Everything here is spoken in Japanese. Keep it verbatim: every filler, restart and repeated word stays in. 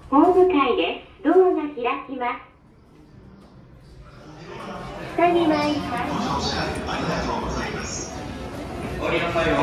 ホーム階です。ドアが開きます。下に参ります。 降りなさい。